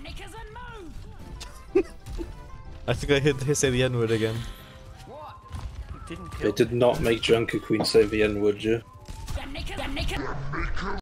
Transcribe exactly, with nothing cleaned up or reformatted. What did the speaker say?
I think I heard her say the N word again. They did not make Junker Queen say the N word, yeah?